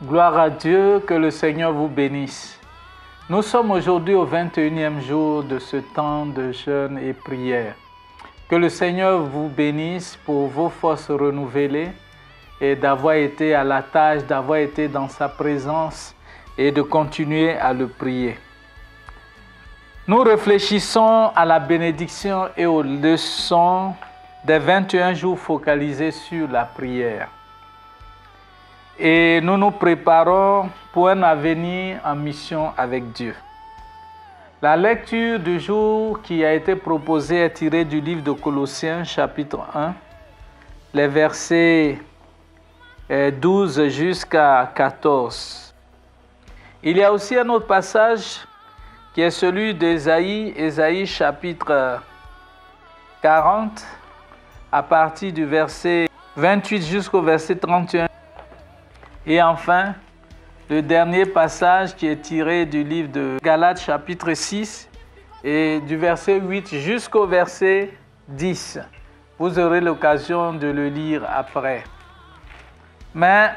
Gloire à Dieu, que le Seigneur vous bénisse. Nous sommes aujourd'hui au 21e jour de ce temps de jeûne et prière. Que le Seigneur vous bénisse pour vos forces renouvelées et d'avoir été à la tâche, d'avoir été dans sa présence et de continuer à le prier. Nous réfléchissons à la bénédiction et aux leçons des 21 jours focalisés sur la prière. Et nous nous préparons pour un avenir en mission avec Dieu. La lecture du jour qui a été proposée est tirée du livre de Colossiens, chapitre 1, les versets 12 jusqu'à 14. Il y a aussi un autre passage qui est celui d'Ésaïe, Ésaïe chapitre 40, à partir du verset 28 jusqu'au verset 31. Et enfin, le dernier passage qui est tiré du livre de Galates chapitre 6 et du verset 8 jusqu'au verset 10. Vous aurez l'occasion de le lire après. Mais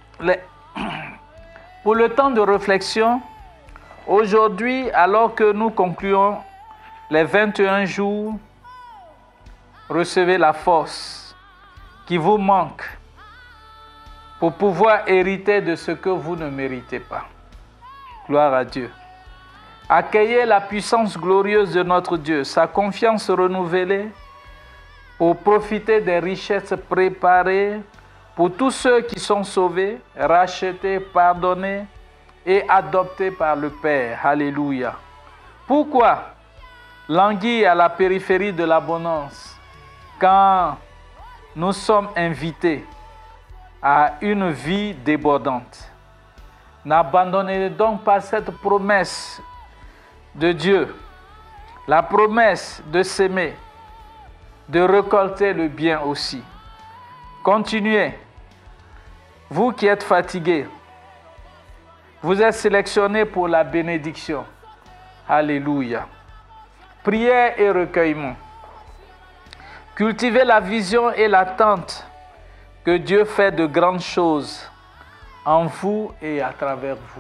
pour le temps de réflexion, aujourd'hui, alors que nous concluons les 21 jours, recevez la force qui vous manque pour pouvoir hériter de ce que vous ne méritez pas. Gloire à Dieu. Accueillez la puissance glorieuse de notre Dieu, sa confiance renouvelée pour profiter des richesses préparées pour tous ceux qui sont sauvés, rachetés, pardonnés et adoptés par le Père. Alléluia. Pourquoi languir à la périphérie de l'abondance quand nous sommes invités à une vie débordante? N'abandonnez donc pas cette promesse de Dieu, la promesse de s'aimer, de récolter le bien aussi. Continuez, vous qui êtes fatigués, vous êtes sélectionnés pour la bénédiction. Alléluia. Prière et recueillement. Cultivez la vision et l'attente que Dieu fait de grandes choses en vous et à travers vous.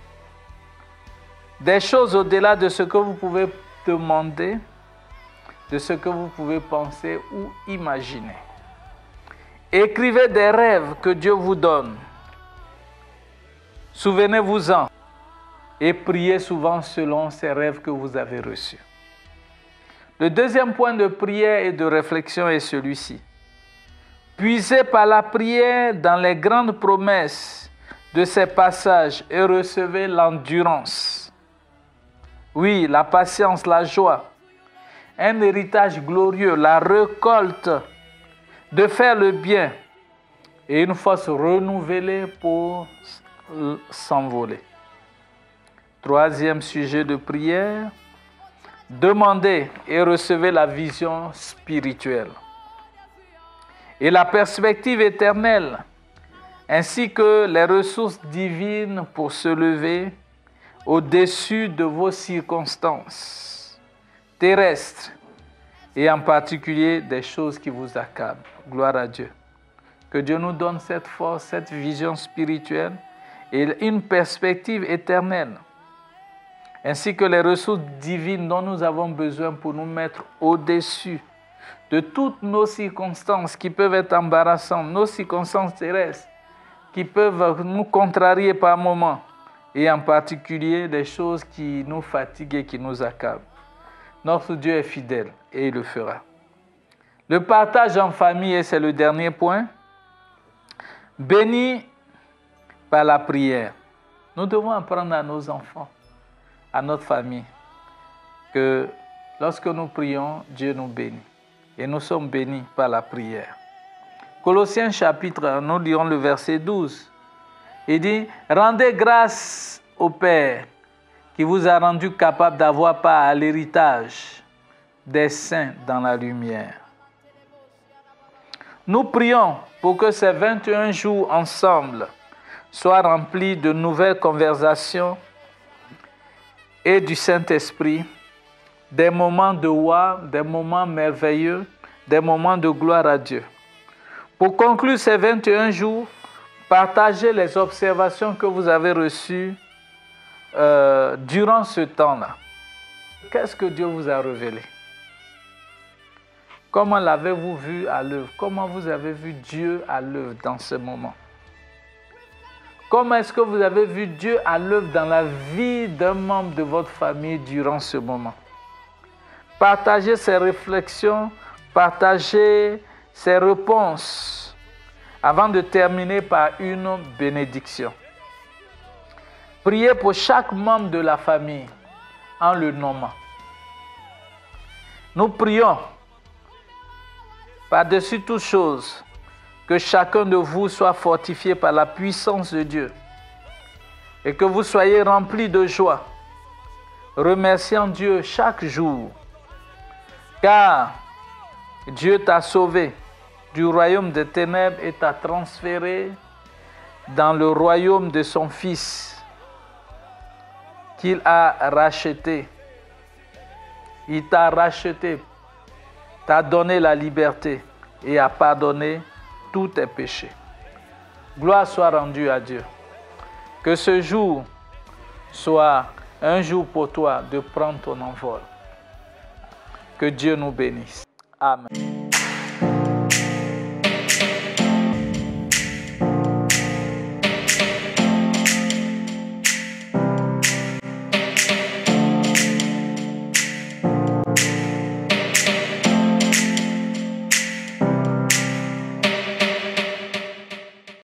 Des choses au-delà de ce que vous pouvez demander, de ce que vous pouvez penser ou imaginer. Écrivez des rêves que Dieu vous donne. Souvenez-vous-en et priez souvent selon ces rêves que vous avez reçus. Le deuxième point de prière et de réflexion est celui-ci. Puisez par la prière dans les grandes promesses de ces passages et recevez l'endurance. Oui, la patience, la joie, un héritage glorieux, la récolte de faire le bien et une force renouvelée pour s'envoler. Troisième sujet de prière, demandez et recevez la vision spirituelle et la perspective éternelle, ainsi que les ressources divines pour se lever au-dessus de vos circonstances terrestres et en particulier des choses qui vous accablent. Gloire à Dieu. Que Dieu nous donne cette force, cette vision spirituelle et une perspective éternelle, ainsi que les ressources divines dont nous avons besoin pour nous mettre au-dessus de toutes nos circonstances qui peuvent être embarrassantes, nos circonstances terrestres qui peuvent nous contrarier par moments, et en particulier des choses qui nous fatiguent et qui nous accablent. Notre Dieu est fidèle et il le fera. Le partage en famille, et c'est le dernier point, béni par la prière. Nous devons apprendre à nos enfants, à notre famille, que lorsque nous prions, Dieu nous bénit. Et nous sommes bénis par la prière. Colossiens chapitre 1, nous lirons le verset 12. Il dit, rendez grâce au Père qui vous a rendu capable d'avoir part à l'héritage des saints dans la lumière. Nous prions pour que ces 21 jours ensemble soient remplis de nouvelles conversations et du Saint-Esprit, des moments de joie, des moments merveilleux, des moments de gloire à Dieu. Pour conclure ces 21 jours, Partagez les observations que vous avez reçues durant ce temps-là. Qu'est-ce que Dieu vous a révélé? Comment l'avez-vous vu à l'œuvre? Comment vous avez vu Dieu à l'œuvre dans ce moment? Comment est-ce que vous avez vu Dieu à l'œuvre dans la vie d'un membre de votre famille durant ce moment? Partagez ces réflexions, partagez ces réponses avant de terminer par une bénédiction. Priez pour chaque membre de la famille en le nommant. Nous prions par-dessus toutes choses que chacun de vous soit fortifié par la puissance de Dieu et que vous soyez remplis de joie, remerciant Dieu chaque jour, car Dieu t'a sauvé du royaume des ténèbres et t'a transféré dans le royaume de son Fils qu'il a racheté. Il t'a racheté, t'a donné la liberté et a pardonné tous tes péchés. Gloire soit rendue à Dieu. Que ce jour soit un jour pour toi de prendre ton envol. Que Dieu nous bénisse. Amen.